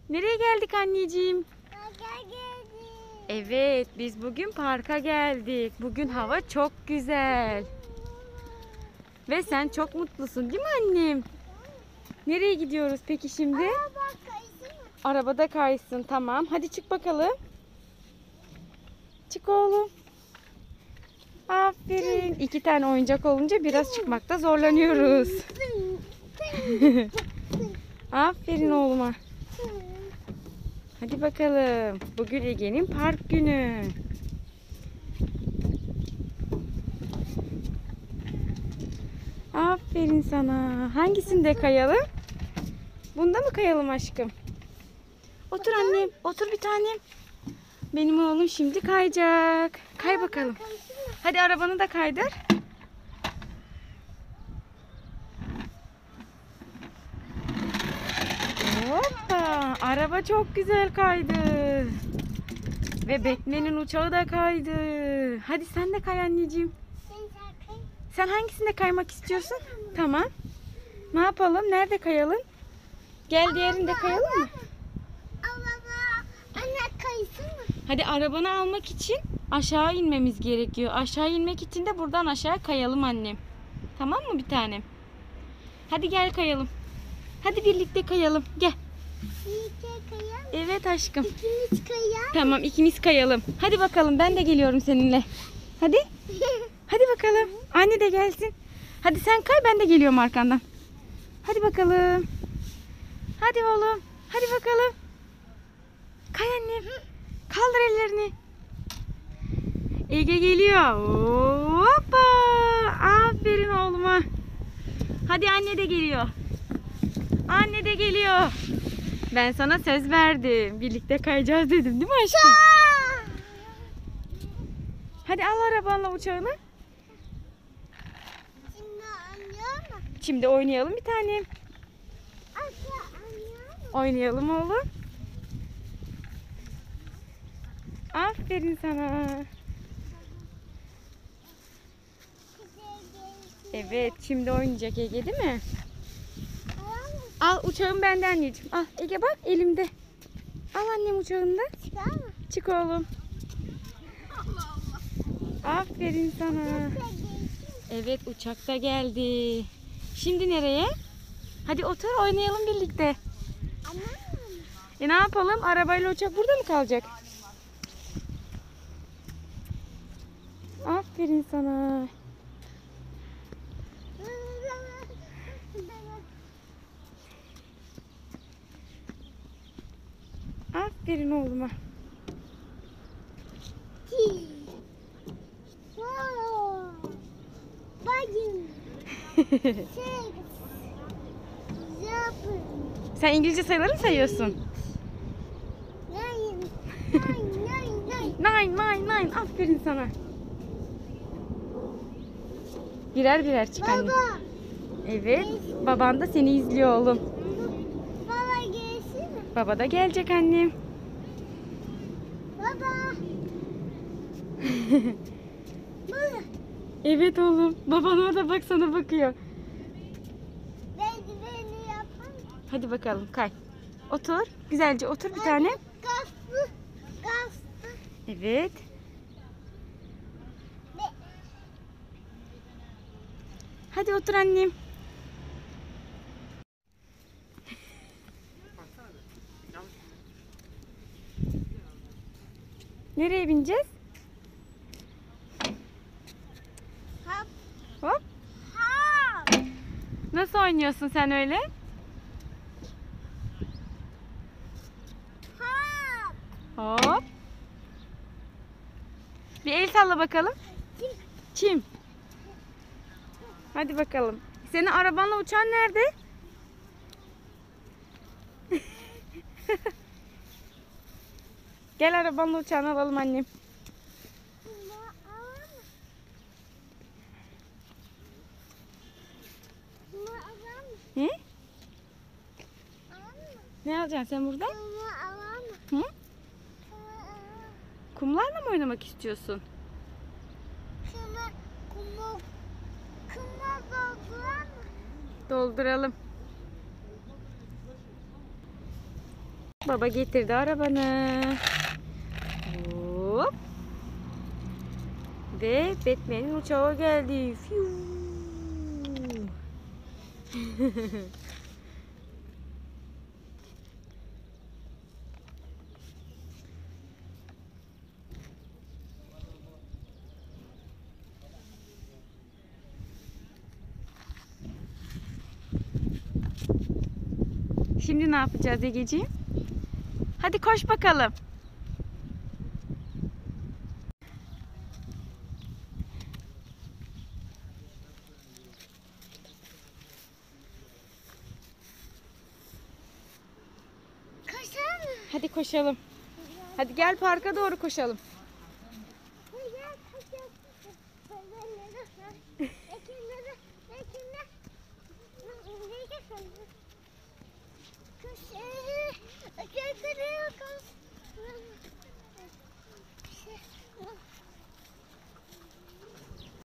Nereye geldik anneciğim? Parka geldik. Evet, biz bugün parka geldik. Bugün hava çok güzel. Ve sen çok mutlusun değil mi annem? Nereye gidiyoruz peki şimdi? Bak kaysın mı? Arabada kaysın, tamam. Hadi çık bakalım. Çık oğlum. Aferin. 2 tane oyuncak olunca biraz çıkmakta zorlanıyoruz. Aferin oğluma. Hadi bakalım. Bugün Ege'nin park günü. Aferin sana. Hangisinde kayalım? Bunda mı kayalım aşkım? Otur annem. Otur bir tanem. Benim oğlum şimdi kayacak. Kay bakalım. Hadi arabanı da kaydır. Hoppa. Araba çok güzel kaydı. Ve Batman'in uçağı da kaydı. Hadi sen de kay anneciğim. Sen hangisinde kaymak istiyorsun? Tamam. Ne yapalım? Nerede kayalım? Gel diğerinde kayalım mı? Anne kaysın mı? Hadi arabanı almak için aşağı inmemiz gerekiyor. Aşağı inmek için de buradan aşağı kayalım annem. Tamam mı bir tanem? Hadi gel kayalım. Hadi birlikte kayalım. Gel. Birlikte kayalım. Evet aşkım. İkimiz kayalım. Tamam, ikimiz kayalım. Hadi bakalım, ben de geliyorum seninle. Hadi. Hadi bakalım. Anne de gelsin. Hadi sen kay, ben de geliyorum arkandan. Hadi bakalım. Hadi oğlum. Hadi bakalım. Kay annem. Kaldır ellerini. Ege geliyor. Hoppa. Aferin oğluma. Hadi anne de geliyor. Anne de geliyor. Ben sana söz verdim. Birlikte kayacağız dedim değil mi aşkım? Hadi al arabanla uçağını. Şimdi anlıyor mu? Şimdi oynayalım bir tanem. Asla anlıyor mu? Oynayalım oğlum. Aferin sana. Evet, şimdi oynayacak Ege değil mi? Al uçağım bende anneciğim. Al Ege, bak elimde. Al annem uçağını da. Çıkar mı? Çık oğlum. Aferin sana. Evet, uçak da geldi. Şimdi nereye? Hadi otur, oynayalım birlikte. Ne yapalım? Arabayla uçak burada mı kalacak? Aferin sana. Aferin oğluma. Sen İngilizce sayıları mı sayıyorsun? Nine. Aferin sana. Birer birer çık anne. Baba. Evet. Baban da seni izliyor oğlum. Baba gelsin mi? Baba da gelecek annem. Baba. Baba. Evet oğlum. Baban orada bak, sana bakıyor. Beni yapar mı? Hadi bakalım kay. Otur. Güzelce otur bir tane. Kaslı. Evet. Hadi otur annem. Nereye bineceğiz? Hop. Hop. Hop. Nasıl oynuyorsun sen öyle? Hop. Hop. Bir el salla bakalım. Çim. Hadi bakalım. Senin arabanla uçağın nerede? Gel arabanla uçağını alalım annem. Hı? Ne alacaksın sen buradan? Hı? Kumlarla mı oynamak istiyorsun? Dolduralım. Baba getirdi arabanı. Hop. Ve Batman'in uçağı geldi. Fiu. Şimdi ne yapacağız Egeciğim? Hadi koş bakalım. Koşalım. Hadi koşalım. Hadi gel parka doğru koşalım. Koşalım.